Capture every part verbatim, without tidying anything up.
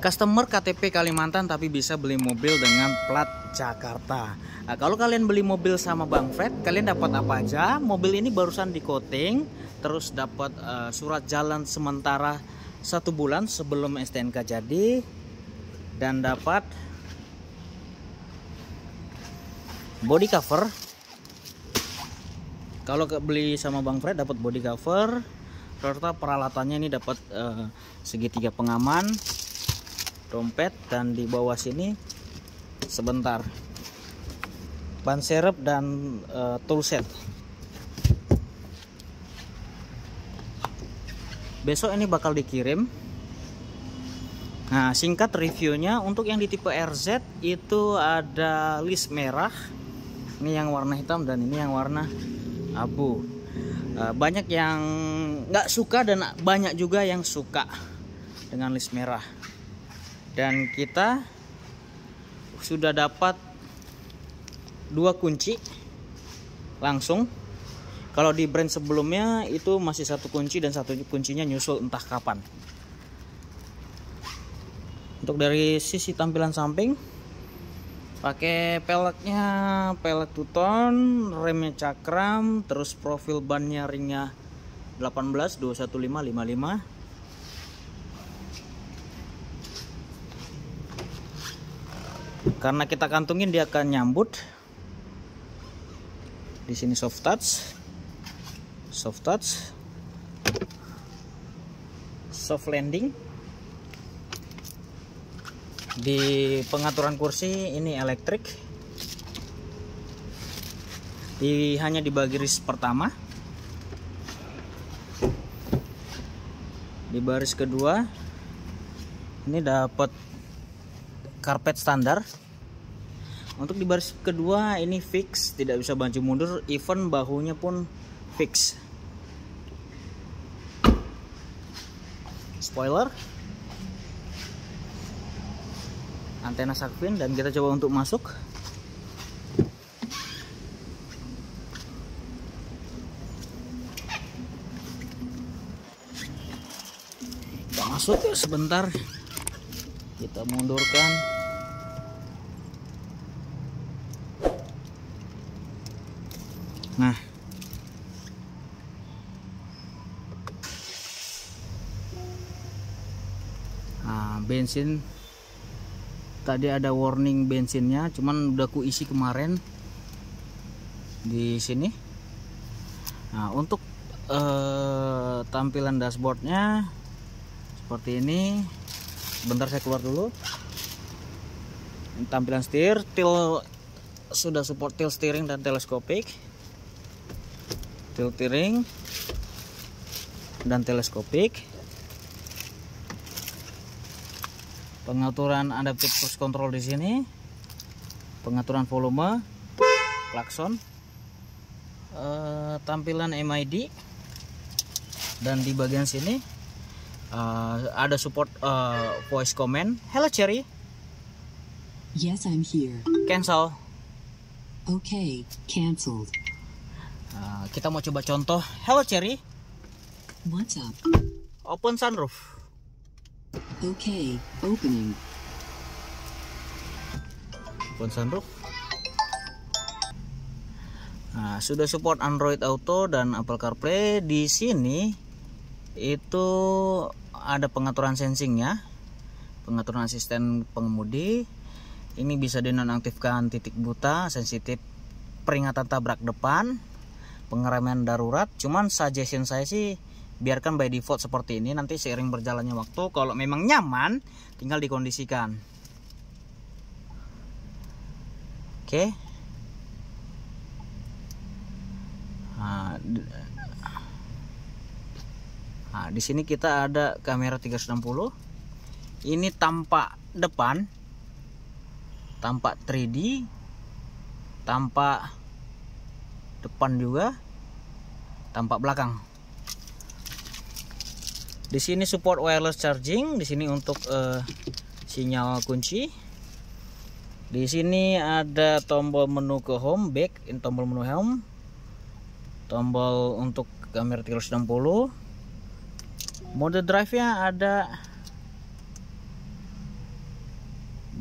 Customer K T P Kalimantan tapi bisa beli mobil dengan plat Jakarta. Nah, kalau kalian beli mobil sama Bang Fred, kalian dapat apa aja? Mobil ini barusan di coating, terus dapat uh, surat jalan sementara satu bulan sebelum S T N K jadi, dan dapat body cover. Kalau beli sama Bang Fred dapat body cover, serta peralatannya ini dapat uh, segitiga pengaman, dompet, dan di bawah sini sebentar ban serep dan uh, toolset. Besok ini bakal dikirim. Nah, singkat reviewnya, untuk yang di tipe R Z itu ada list merah, ini yang warna hitam, dan ini yang warna abu. Uh, banyak yang nggak suka dan banyak juga yang suka dengan list merah. Dan kita sudah dapat dua kunci langsung. Kalau di brand sebelumnya itu masih satu kunci dan satu kuncinya nyusul entah kapan. Untuk dari sisi tampilan samping, pakai peleknya pelek two-tone, remnya cakram, terus profil bannya ringnya delapan belas, dua satu lima, lima lima. Karena kita kantungin dia akan nyambut. Di sini soft touch, soft touch, soft landing. Di pengaturan kursi ini elektrik. Di hanya di baris pertama. Di baris kedua ini dapat karpet standar. Untuk di baris kedua ini fix, tidak bisa maju mundur, even bahunya pun fix. Spoiler, antena shark fin, dan kita coba untuk masuk. Kita masuk sebentar, kita mundurkan. Nah, nah, bensin tadi ada warning bensinnya, cuman udah ku isi kemarin di sini. Nah, untuk eh, tampilan dashboardnya seperti ini. Sebentar saya keluar dulu. Ini tampilan setir, til sudah support tilt steering dan teleskopik. Tilt steering dan teleskopik. Pengaturan adaptive cruise control di sini. Pengaturan volume, klakson, e, tampilan M I D, dan di bagian sini e, ada support e, voice command. Hello Cherry. Yes, I'm here. Cancel. Okay, cancelled. Nah, kita mau coba contoh. Hello Cherry. What's up? Open sunroof. Okay, opening. Open sunroof. Nah, sudah support Android Auto dan Apple CarPlay. Di sini itu ada pengaturan sensingnya, pengaturan asisten pengemudi. Ini bisa dinonaktifkan titik buta, sensitif peringatan tabrak depan, pengereman darurat. Cuman suggestion saya sih biarkan by default seperti ini. Nanti seiring berjalannya waktu, kalau memang nyaman, tinggal dikondisikan. Oke. Nah, nah, di sini kita ada kamera tiga ratus enam puluh. Ini tampak depan, tampak tiga D, tampak depan juga, tampak belakang. Di sini support wireless charging, di sini untuk uh, sinyal kunci. Di sini ada tombol menu ke home, back, ini tombol menu home, tombol untuk kamera tiga ratus enam puluh. Mode drive-nya ada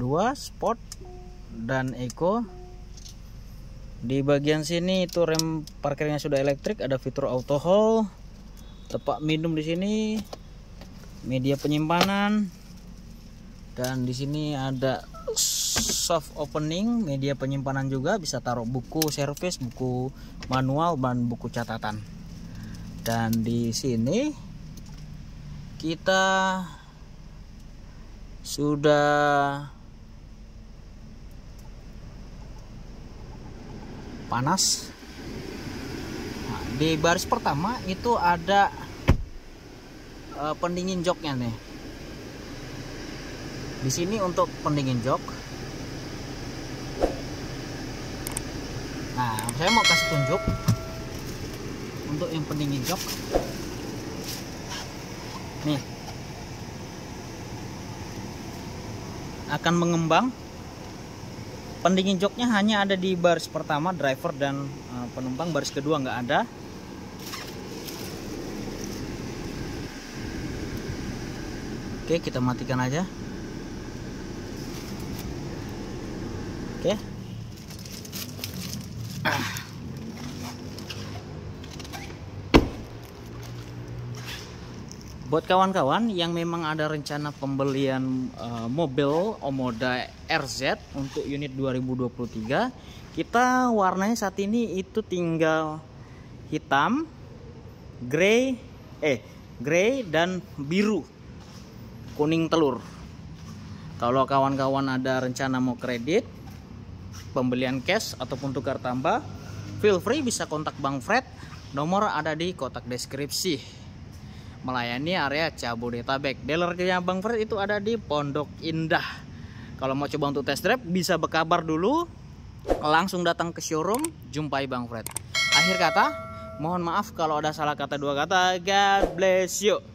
dua, Sport dan Eco. Di bagian sini itu rem parkirnya sudah elektrik, ada fitur auto hold, tempat minum di sini, media penyimpanan, dan di sini ada soft opening, media penyimpanan juga, bisa taruh buku servis, buku manual, dan buku catatan. Dan di sini kita sudah panas. Nah, di baris pertama itu ada uh, pendingin joknya nih. Di sini untuk pendingin jok. Nah, saya mau kasih tunjuk untuk yang pendingin jok. Nih, akan mengembang. Pendingin joknya hanya ada di baris pertama, driver dan uh, penumpang. Baris kedua nggak ada. Oke, kita matikan aja. Oke. Ah. Buat kawan-kawan yang memang ada rencana pembelian uh, mobil Omoda R Z untuk unit dua ribu dua puluh tiga, kita warnanya saat ini itu tinggal hitam, grey, eh grey dan biru, kuning telur. Kalau kawan-kawan ada rencana mau kredit, pembelian cash ataupun tukar tambah, feel free bisa kontak Bang Fred. Nomor ada di kotak deskripsi. Melayani area Jabodetabek. Dealernya Bang Fred itu ada di Pondok Indah. Kalau mau coba untuk test drive bisa berkabar dulu, langsung datang ke showroom, jumpai Bang Fred. Akhir kata, mohon maaf kalau ada salah kata dua kata. God bless you.